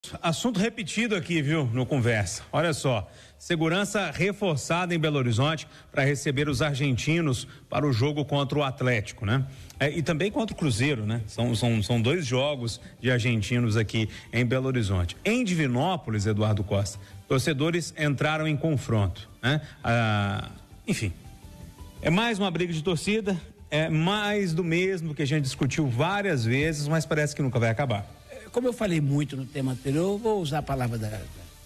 Assunto repetido aqui, viu, no Conversa. Olha só, segurança reforçada em Belo Horizonte para receber os argentinos para o jogo contra o Atlético, né? E também contra o Cruzeiro, né? São dois jogos de argentinos aqui em Belo Horizonte. Em Divinópolis, Eduardo Costa, torcedores entraram em confronto, né? Enfim, é mais uma briga de torcida, é mais do mesmo que a gente discutiu várias vezes, mas parece que nunca vai acabar. Como eu falei muito no tema anterior, eu vou usar a palavra da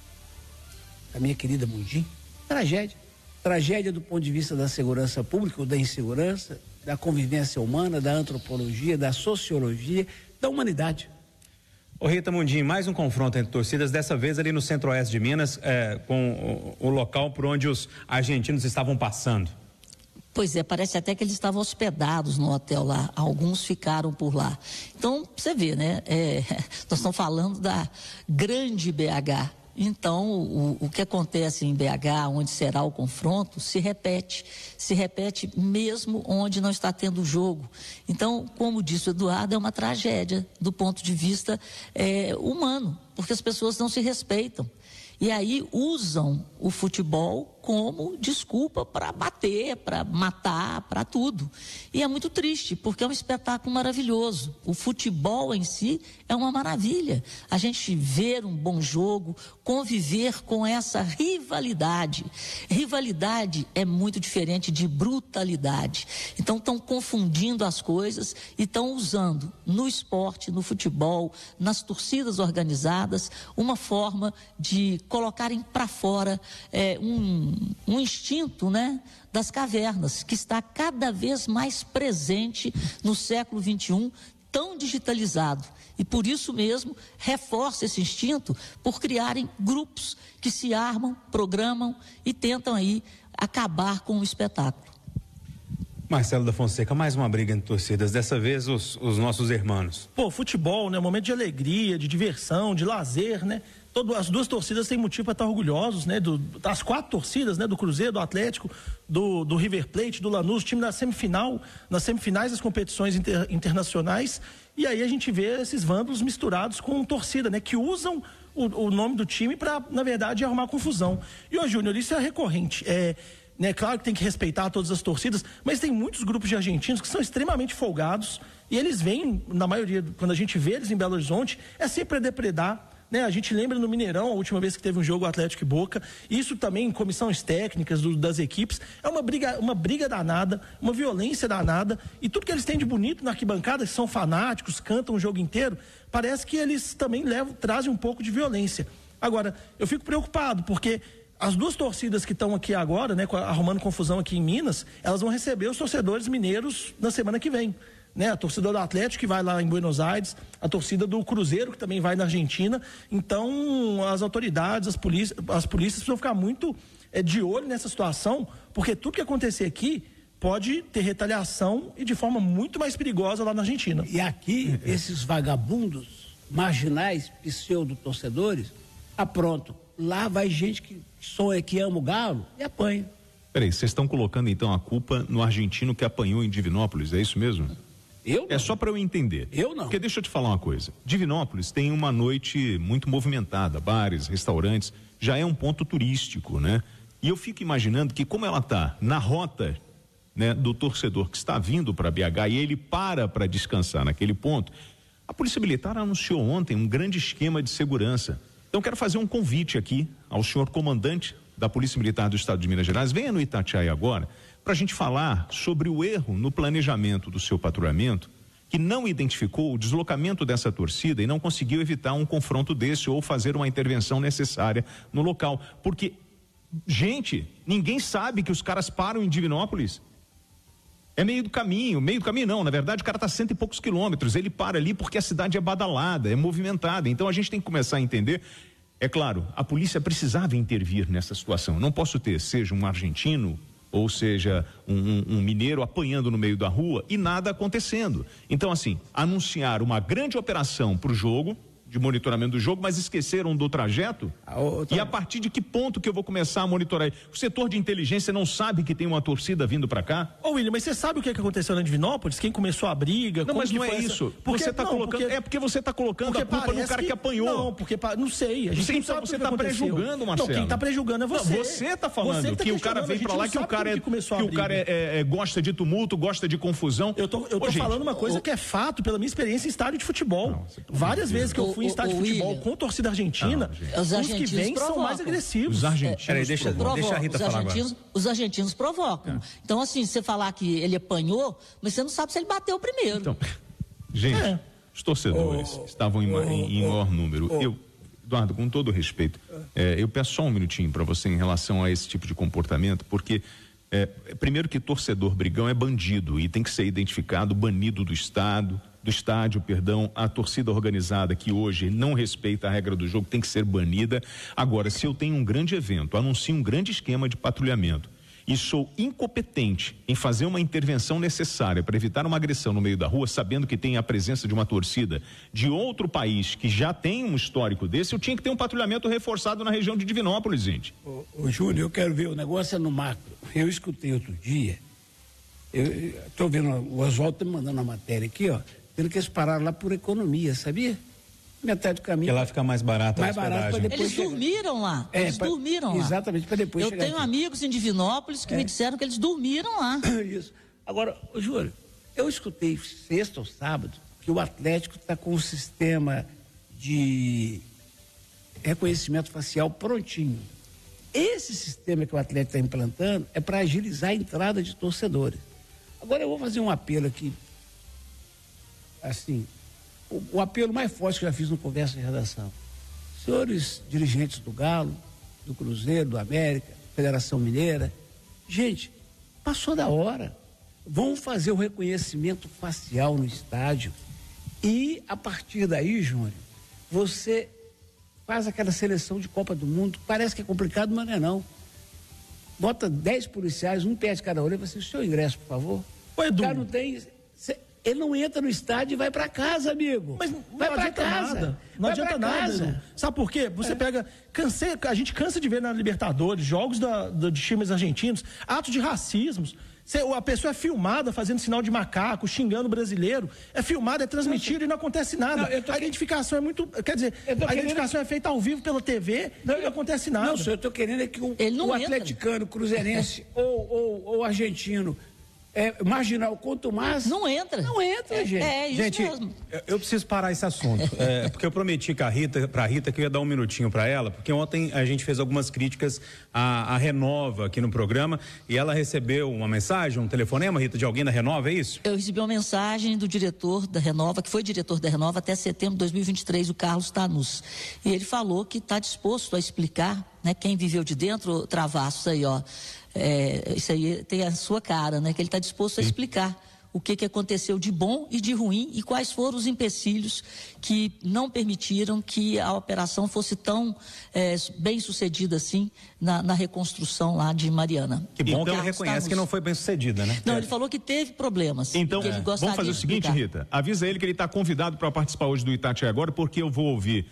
minha querida Mundim. Tragédia. Tragédia do ponto de vista da segurança pública ou da insegurança, da convivência humana, da antropologia, da sociologia, da humanidade. Ô Rita Mundim, mais um confronto entre torcidas, dessa vez ali no centro-oeste de Minas, com o local por onde os argentinos estavam passando. Pois é, parece até que eles estavam hospedados no hotel lá, alguns ficaram por lá. Então, você vê, né, nós estamos falando da grande BH. Então, o que acontece em BH, onde será o confronto, se repete mesmo onde não está tendo jogo. Então, como disse o Eduardo, é uma tragédia do ponto de vista humano, porque as pessoas não se respeitam. E aí usam o futebol como desculpa para bater, para matar, para tudo. E é muito triste, porque é um espetáculo maravilhoso. O futebol em si é uma maravilha. A gente ver um bom jogo, conviver com essa rivalidade. Rivalidade é muito diferente de brutalidade. Então estão confundindo as coisas e estão usando no esporte, no futebol, nas torcidas organizadas, uma forma de colocarem para fora um instinto, né, das cavernas, que está cada vez mais presente no século XXI, tão digitalizado. E por isso mesmo reforça esse instinto por criarem grupos que se armam, programam e tentam aí acabar com o espetáculo. Marcelo da Fonseca, mais uma briga entre torcidas, dessa vez os nossos irmãos. Pô, futebol, né? Um momento de alegria, de diversão, de lazer, né? As duas torcidas têm motivo para estar orgulhosos, né? As quatro torcidas, né? Do Cruzeiro, do Atlético, do River Plate, do Lanús, time nas semifinais das competições internacionais. E aí a gente vê esses vândalos misturados com torcida, né? Que usam o nome do time para, na verdade, arrumar confusão. E, ô Júnior, isso é recorrente. Né, claro que tem que respeitar todas as torcidas, mas tem muitos grupos de argentinos que são extremamente folgados e eles vêm, na maioria, quando a gente vê eles em Belo Horizonte, é sempre para depredar, né? A gente lembra no Mineirão, a última vez que teve um jogo Atlético e Boca, isso também em comissões técnicas das equipes, é uma briga danada, uma violência danada, e tudo que eles têm de bonito na arquibancada, que são fanáticos, cantam o jogo inteiro, parece que eles também trazem um pouco de violência. Agora, eu fico preocupado, porque as duas torcidas que estão aqui agora, né, arrumando confusão aqui em Minas, elas vão receber os torcedores mineiros na semana que vem, né? A torcida do Atlético que vai lá em Buenos Aires, a torcida do Cruzeiro que também vai na Argentina. Então, as autoridades, as polícias precisam ficar muito de olho nessa situação, porque tudo que acontecer aqui pode ter retaliação e de forma muito mais perigosa lá na Argentina. E aqui, esses vagabundos, marginais, pseudo-torcedores, aprontam. Lá vai gente que sonha, que ama o Galo e apanha. Peraí, vocês estão colocando então a culpa no argentino que apanhou em Divinópolis, é isso mesmo? Eu não. É só para eu entender. Eu não. Porque deixa eu te falar uma coisa. Divinópolis tem uma noite muito movimentada, bares, restaurantes, já é um ponto turístico, né? E eu fico imaginando que como ela tá na rota, né, do torcedor que está vindo para BH e ele para descansar naquele ponto, a Polícia Militar anunciou ontem um grande esquema de segurança. Então quero fazer um convite aqui ao senhor comandante da Polícia Militar do Estado de Minas Gerais, venha no Itatiaia agora, para a gente falar sobre o erro no planejamento do seu patrulhamento, que não identificou o deslocamento dessa torcida e não conseguiu evitar um confronto desse ou fazer uma intervenção necessária no local. Porque, gente, ninguém sabe que os caras param em Divinópolis. É meio do caminho não, na verdade o cara está 100 e poucos quilômetros, ele para ali porque a cidade é badalada, é movimentada, então a gente tem que começar a entender, é claro, a polícia precisava intervir nessa situação, não posso ter, seja um argentino, ou seja, um mineiro apanhando no meio da rua e nada acontecendo, então assim, anunciar uma grande operação para o jogo, de monitoramento do jogo, mas esqueceram do trajeto? E a partir de que ponto que eu vou começar a monitorar? O setor de inteligência não sabe que tem uma torcida vindo para cá? Ô, William, mas você sabe o que aconteceu na Divinópolis? Quem começou a briga? Não, mas não é isso. Porque você tá colocando, é porque você está colocando a culpa no cara que apanhou. Não, porque não sei. A gente não sabe você está prejulgando, Marcelo. Não, quem está prejulgando é você. Não, você está falando que o cara vem para lá, que o cara gosta de tumulto, gosta de confusão. Eu tô falando uma coisa que é fato pela minha experiência em estádio de futebol. Várias vezes que eu fui em estádio de futebol com torcida argentina, os que vêm são mais agressivos. Os argentinos deixa a Rita falar agora. Os argentinos provocam. Então, assim, você falar que ele apanhou, mas você não sabe se ele bateu primeiro. Então, gente, os torcedores estavam em maior número. Eduardo, com todo respeito, eu peço só um minutinho para você em relação a esse tipo de comportamento, porque primeiro que torcedor brigão é bandido e tem que ser identificado, banido do estádio, a torcida organizada que hoje não respeita a regra do jogo tem que ser banida. Agora, se eu tenho um grande evento, anuncio um grande esquema de patrulhamento e sou incompetente em fazer uma intervenção necessária para evitar uma agressão no meio da rua, sabendo que tem a presença de uma torcida de outro país que já tem um histórico desse, eu tinha que ter um patrulhamento reforçado na região de Divinópolis, gente. Ô Júlio, eu quero ver, o negócio é no macro. Eu escutei outro dia, estou vendo, o Oswaldo está me mandando uma matéria aqui, tendo que eles pararam lá por economia, sabia? Metade do caminho. Porque lá fica mais barato a hospedagem. Eles dormiram lá. Dormiram lá. Exatamente, para depois chegar. Eu tenho amigos em Divinópolis que me disseram que eles dormiram lá. Isso. Agora, Júlio, eu escutei sexta ou sábado que o Atlético está com um sistema de reconhecimento facial prontinho. Esse sistema que o Atlético está implantando é para agilizar a entrada de torcedores. Agora eu vou fazer um apelo aqui, assim, o apelo mais forte que eu já fiz no Conversa de Redação. Senhores dirigentes do Galo, do Cruzeiro, do América, Federação Mineira, gente, passou da hora. Vamos fazer o reconhecimento facial no estádio e, a partir daí, Júnior, você faz aquela seleção de Copa do Mundo. Parece que é complicado, mas não é não. Bota 10 policiais, um pé de cada orelha, você, o seu ingresso, por favor. Ô, Edu. O cara não tem... Ele não entra no estádio e vai para casa, amigo. Mas vai para casa. Não adianta nada. Sabe por quê? Você pega... a gente cansa de ver na Libertadores, jogos de times argentinos, atos de racismos. A pessoa é filmada fazendo sinal de macaco, xingando o brasileiro. É filmada, é transmitida e não acontece nada. A identificação é muito... Quer dizer, a identificação é feita ao vivo pela TV e não acontece nada. Não, senhor, eu estou querendo é que o atleticano, cruzeirense ou argentino... marginal, quanto mais... Não entra. Não entra, gente. É isso gente, mesmo. Eu preciso parar esse assunto. Porque eu prometi pra Rita que eu ia dar um minutinho para ela, porque ontem a gente fez algumas críticas à Renova aqui no programa e ela recebeu uma mensagem, um telefonema, Rita, de alguém da Renova, é isso? Eu recebi uma mensagem do diretor da Renova, que foi diretor da Renova até setembro de 2023, o Carlos Tanus. E ele falou que está disposto a explicar, né, quem viveu de dentro, Travassos aí, isso aí tem a sua cara, né? Que ele está disposto a explicar o que aconteceu de bom e de ruim e quais foram os empecilhos que não permitiram que a operação fosse tão bem sucedida assim na reconstrução lá de Mariana. Que bom que ele reconhece que não foi bem sucedida, né? Não, ele falou que teve problemas. Então, vamos fazer o seguinte, Rita, avisa ele que ele está convidado para participar hoje do Itatiaia agora, porque eu vou ouvir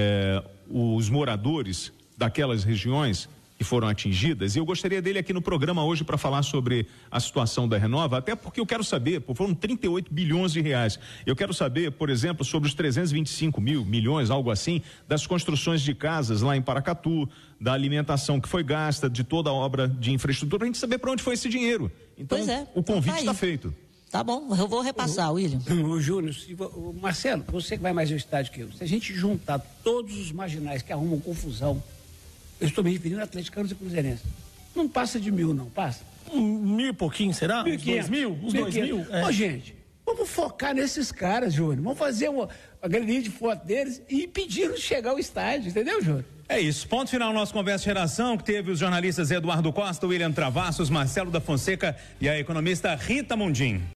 os moradores daquelas regiões que foram atingidas, e eu gostaria dele aqui no programa hoje para falar sobre a situação da Renova, até porque eu quero saber, foram 38 bilhões de reais, eu quero saber, por exemplo, sobre os 325 milhões, algo assim, das construções de casas lá em Paracatu, da alimentação que foi gasta, de toda a obra de infraestrutura, para a gente saber para onde foi esse dinheiro. Então, o convite está feito. Tá bom, eu vou repassar, William. Júnior, Marcelo, você que vai mais ao estádio que eu, se a gente juntar todos os marginais que arrumam confusão, eu estou me referindo a atleticanos e cruzeirenses, não passa de 1.000, não passa? 1.000 e pouquinho, será? 1.500. Uns 2.000? Ô, gente, vamos focar nesses caras, Júnior. Vamos fazer uma galeria de foto deles e impedi-los de chegar ao estádio, entendeu, Júnior? É isso, ponto final nosso Conversa de Geração, que teve os jornalistas Eduardo Costa, William Travassos, Marcelo da Fonseca e a economista Rita Mundim.